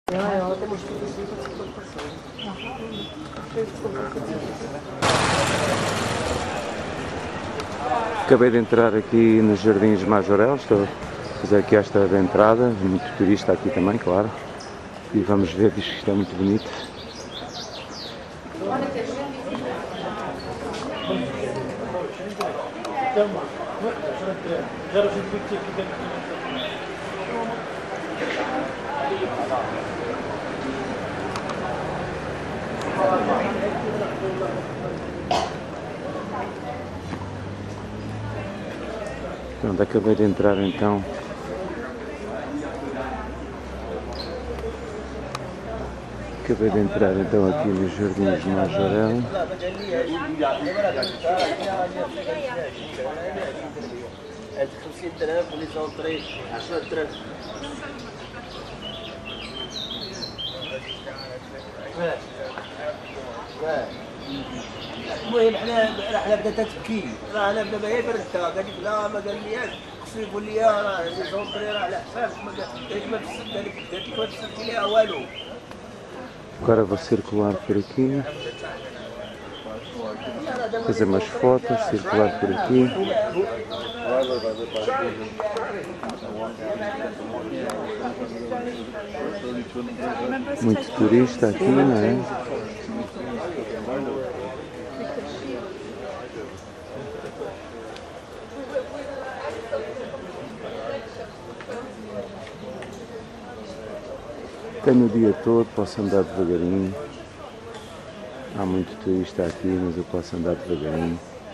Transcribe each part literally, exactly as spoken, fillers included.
Ela tem mostrado assim para se passar. Acabei de entrar aqui nos Jardins Majorel, estou a fazer aqui esta da entrada, muito turista aqui também, claro. E vamos ver, diz que isto é muito bonito. Pronto, acabei de entrar então. Acabei de entrar então aqui nos Jardins Majorel. المهم حنا حنا بدات تبكي راه انا بدا ما هي بردتها قال لك لا ما قال ليش خصو يقول لي راه لي زونطري راه على حسابك ما قالت ما فسرت لك قالت لك ما فسرتي ليها والو. Agora vou circular por aqui, fazer umas fotos, circular por aqui. Muito turista aqui, não é? Tenho o dia todo, posso andar devagarinho. Há muito turista aqui, mas eu posso andar devagarinho.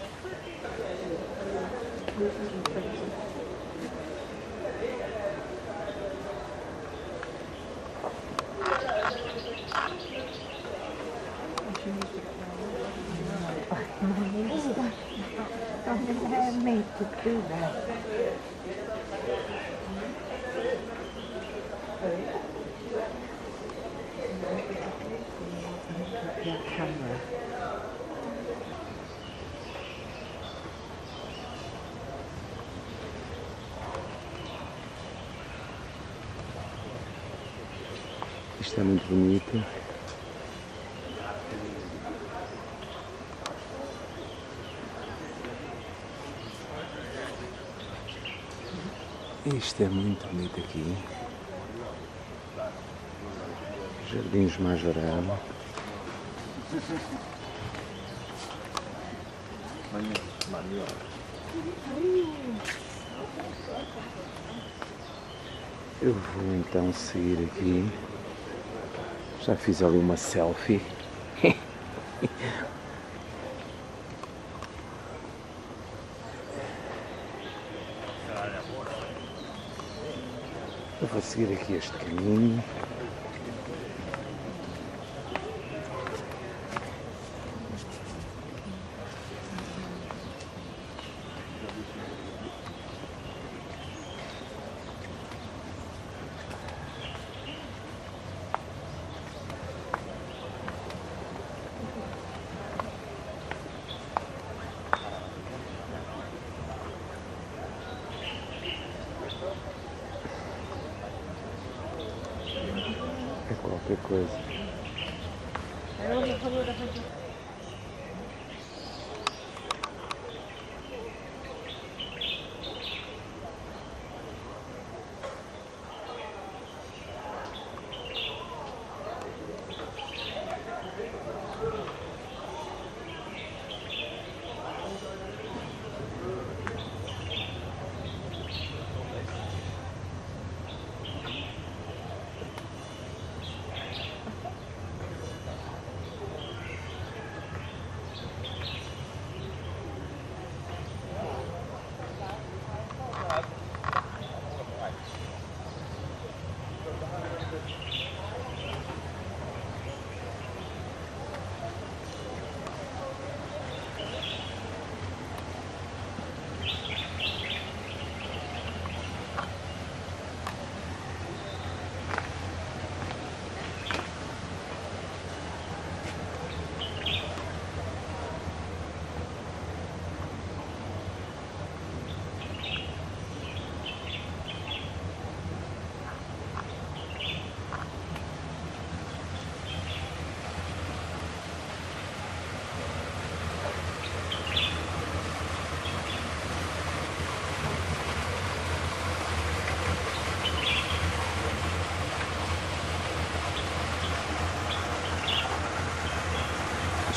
Isto é muito bonito. Isto é muito bonito aqui. Jardins Majorel. Eu vou então seguir aqui. Já fiz ali uma selfie. Eu vou seguir aqui este caminho. É qualquer coisa.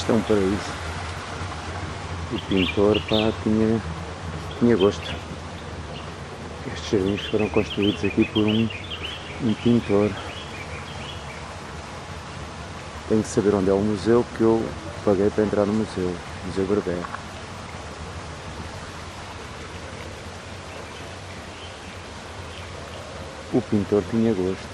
Isto é um paraíso. O pintor, pá, tinha, tinha gosto. Estes jardins foram construídos aqui por um, um pintor. Tenho que saber onde é o museu, que eu paguei para entrar no museu, Museu Berbé. O pintor tinha gosto.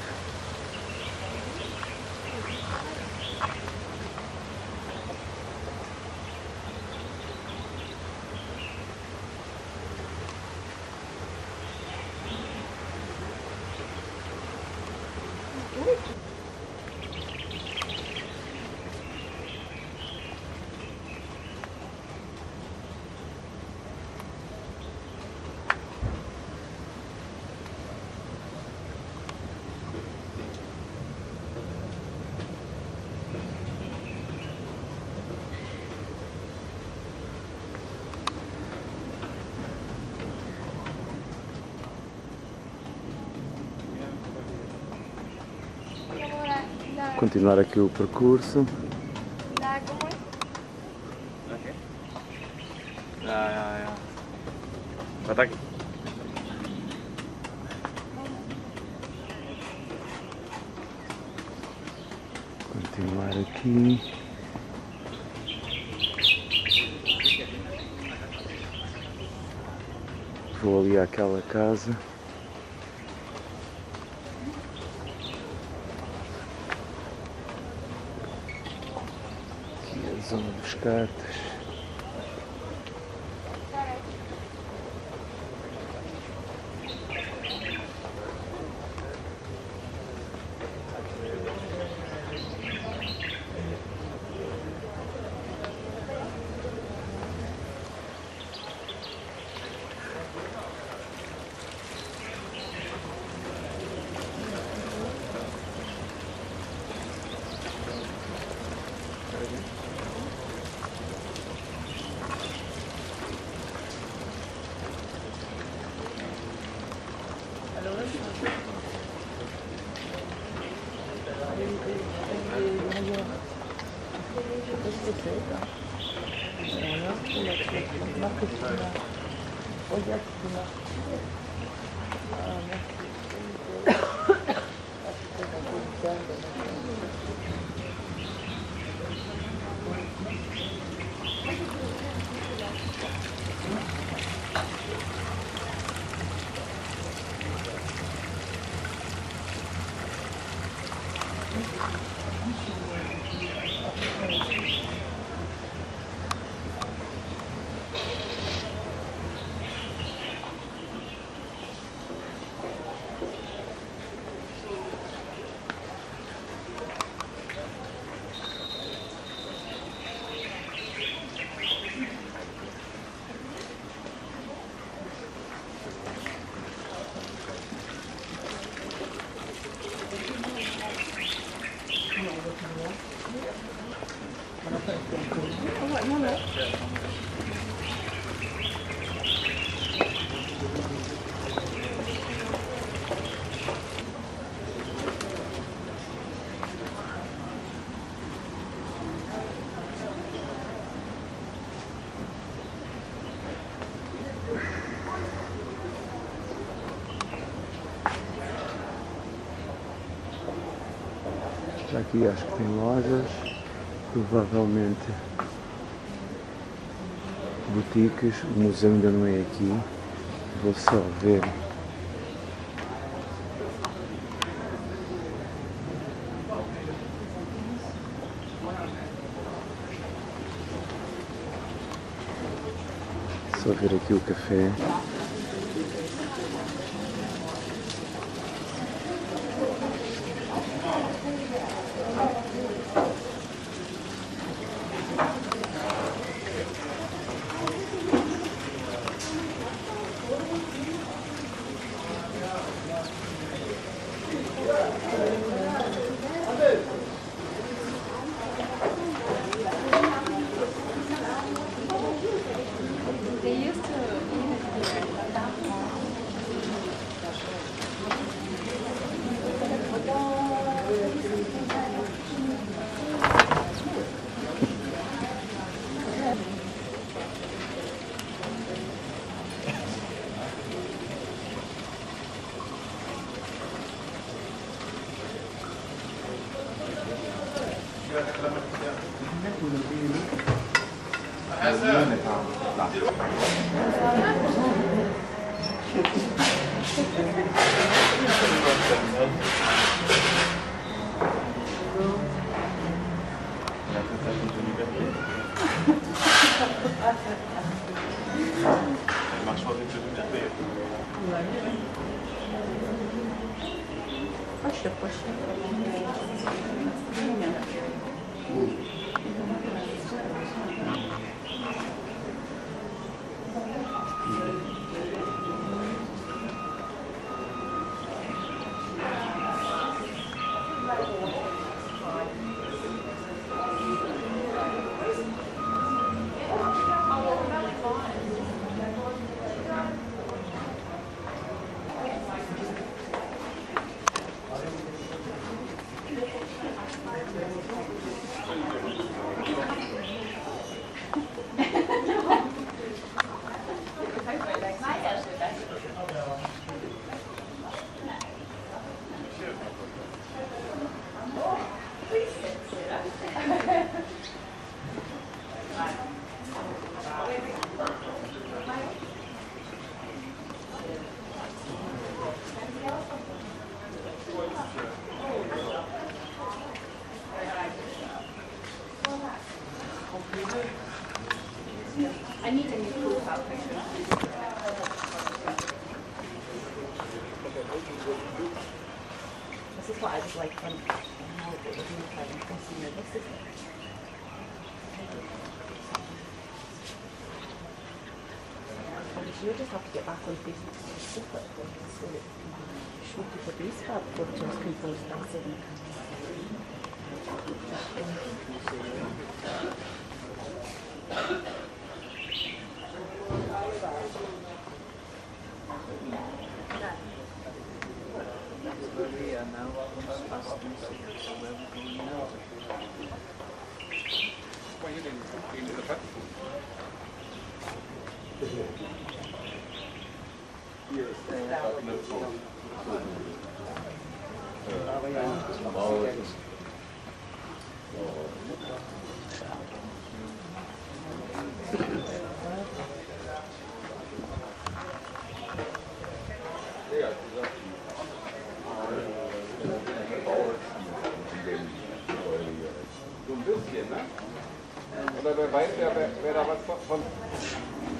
Continuar aqui o percurso. Ataque. Continuar aqui. Vou ali àquela casa. Zona dos cartas. Aqui acho que tem lojas, provavelmente boutiques. O museu ainda não é aqui, vou só ver. Só ver aqui o café. They used to Proszę, proszę. I need a new profile picture. This is what I was like on holiday with you having consumer. This is you just have to get back on Facebook so that you can show people these fab photos people starting. So ein bisschen, ne? Oder wer weiß, wer, wer da was von